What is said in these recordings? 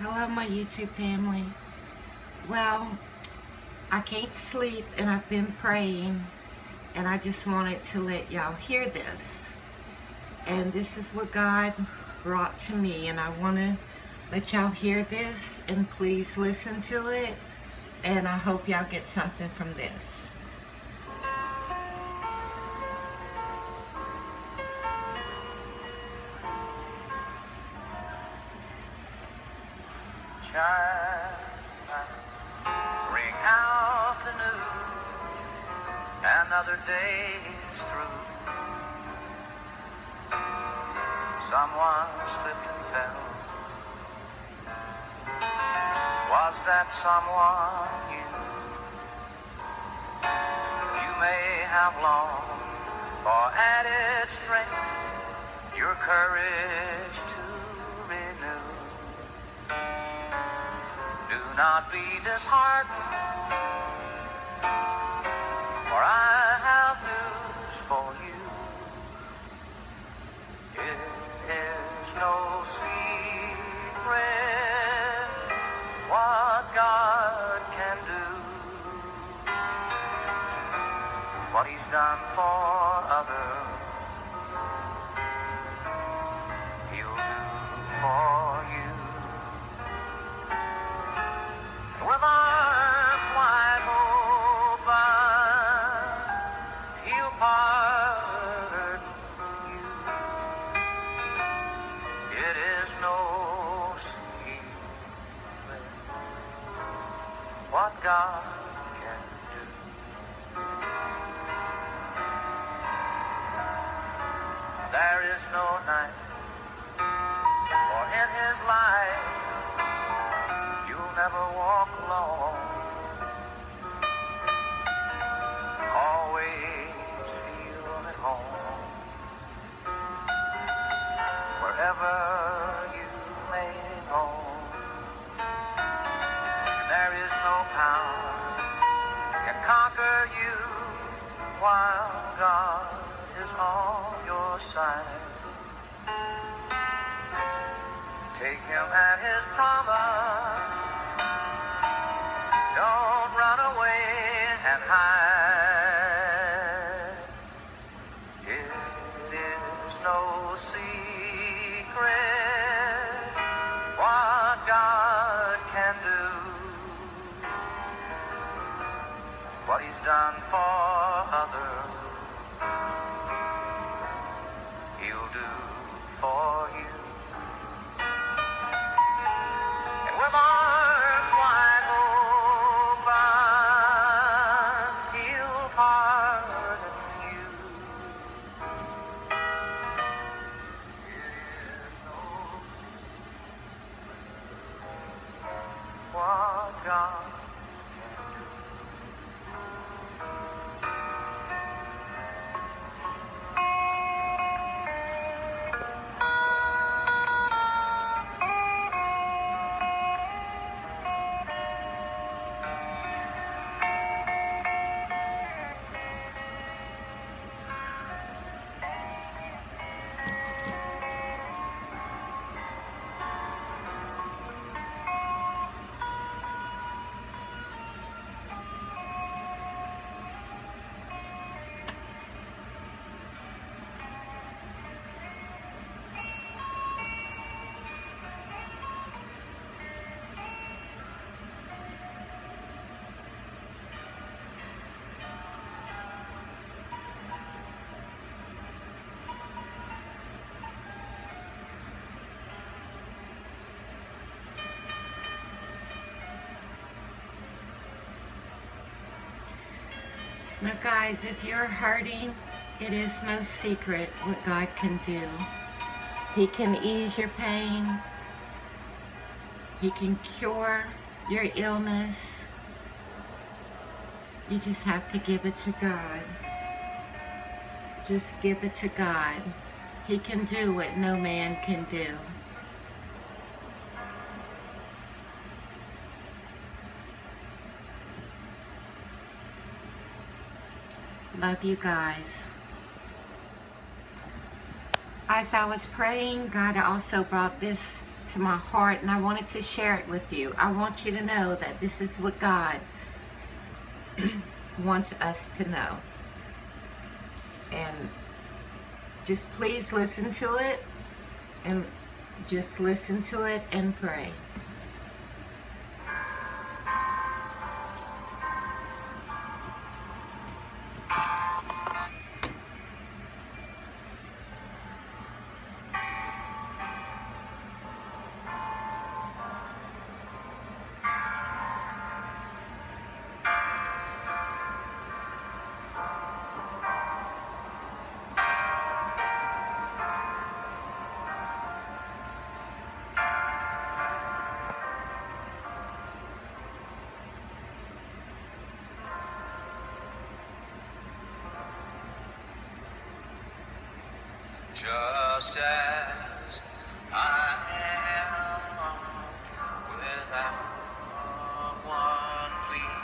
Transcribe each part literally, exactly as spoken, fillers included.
Hello, my YouTube family. Well, I can't sleep and I've been praying, and I just wanted to let y'all hear this. And this is what God brought to me, and I want to let y'all hear this, and please listen to it, and I hope y'all get something from this. Ring out the news, another day is through. Someone slipped and fell. Was that someone you? You may have longed for added strength, your courage to renew. Do not be disheartened, for I have news for you. It is no secret what God can do. What He's done for others, He'll do for you. With arms wide open, He'll pardon you. It is no secret what God can do. There is no night, for in His light you'll never walk alone. Always feel at home. Wherever you may go, there is no power can conquer you while God is on your side. Take Him at His promise. Don't run away and hide. It is no secret what God can do. What He's done for others, He'll do for you. And with arms wide open, He'll pardon you. It is no secret what God can do. Now guys, if you're hurting, it is no secret what God can do. He can ease your pain. He can cure your illness. You just have to give it to God. Just give it to God. He can do what no man can do. Love you guys. As I was praying, God also brought this to my heart, and I wanted to share it with you. I want you to know that this is what God wants us to know. And just please listen to it, and just listen to it and pray. Just as I am, without one plea,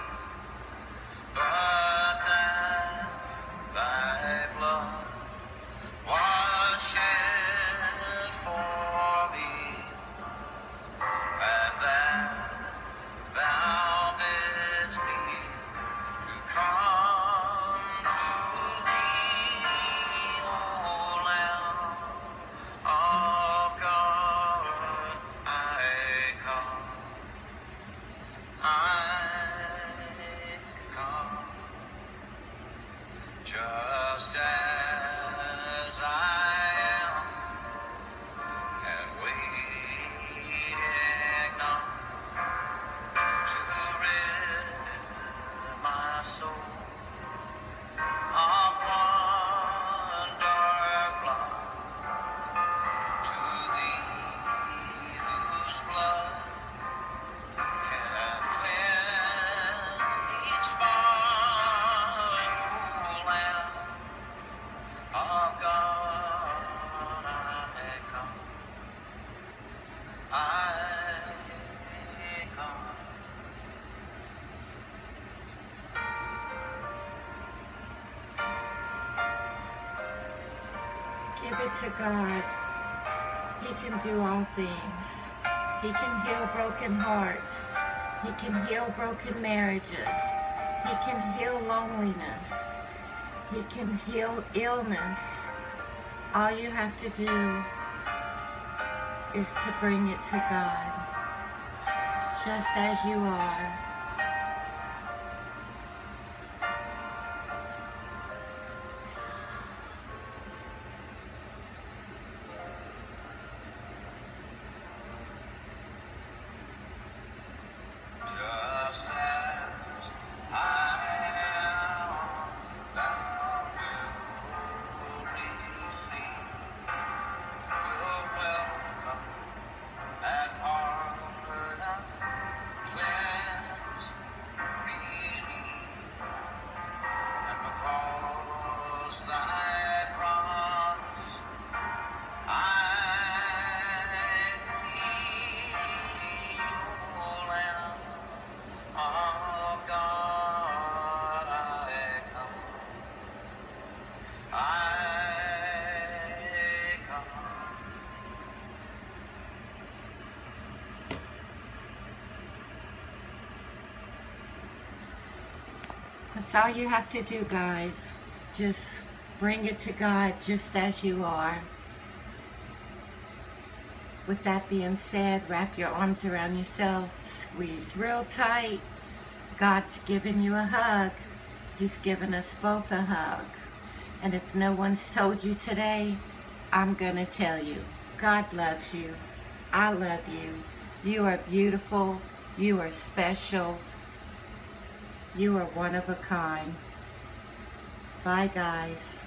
but that thy blood was shed for me, and that thou bidst me to come to thee, O Lamb of God, I come, I come, just as I am, and waiting not to rid my soul of one dark blot, to thee whose blood can cleanse each spot, O Lamb of God, I come, I come. Give it to God. He can do all things. He can heal broken hearts. He can heal broken marriages. He can heal loneliness. He can heal illness. All you have to do is to bring it to God, just as you are. Just as I am, thou wilt receive, will welcome and pardon, cleanse, relieve, and because thy promise I believe, O Lamb of God, I come, I come. That's all you have to do, guys. Just bring it to God just as you are. With that being said, wrap your arms around yourself, squeeze real tight. God's giving you a hug. He's given us both a hug. And if no one's told you today, I'm going to tell you. God loves you. I love you. You are beautiful. You are special. You are one of a kind. Bye, guys.